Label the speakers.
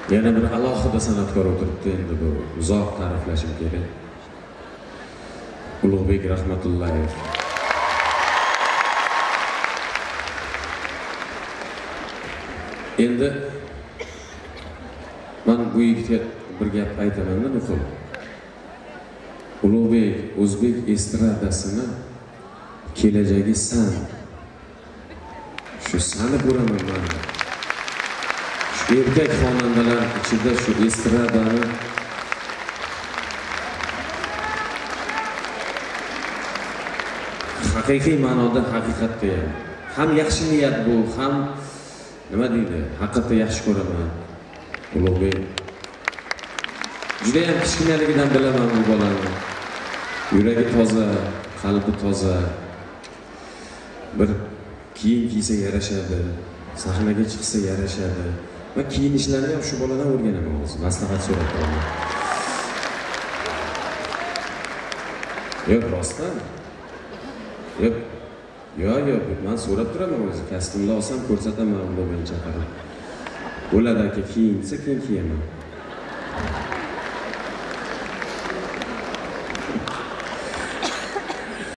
Speaker 1: yana bir alohida san'atkor o'tiribdi, endi bu uzoq ta'riflashim kerak. Ulug'bek Rahmatullayev. Endi men bu yigitga bir gap aytaman-da, muhim. Ulug'bek o'zbek estradasini kelajagi san. Shu sani ko'raman men. Shu erkak xonandalar ichida shu estradani haqiqiy ma'noda haqiqatga ham yaxshi niyat bu, ham nima deydi, haqiqatda yaxshi ko'raman. Ulug'bek juda ham kichkinaligidan bilaman bu bolani. Yuragi toza, qalbi toza. Bir kiyim kiysa yarashadi, sahnaga chiqsa yarashadi. Va kiyinishlarni ham shu boladan o'rganaman o'zi, maslahat so'rab qolaman. Yo'q, rostdan. Yo'q, men so'rab turaman o'zi. Kostyumni olsam ko'rsataman, uni men chaqirib. Bo'ladi aka, kiyinsa keyin kiyaman.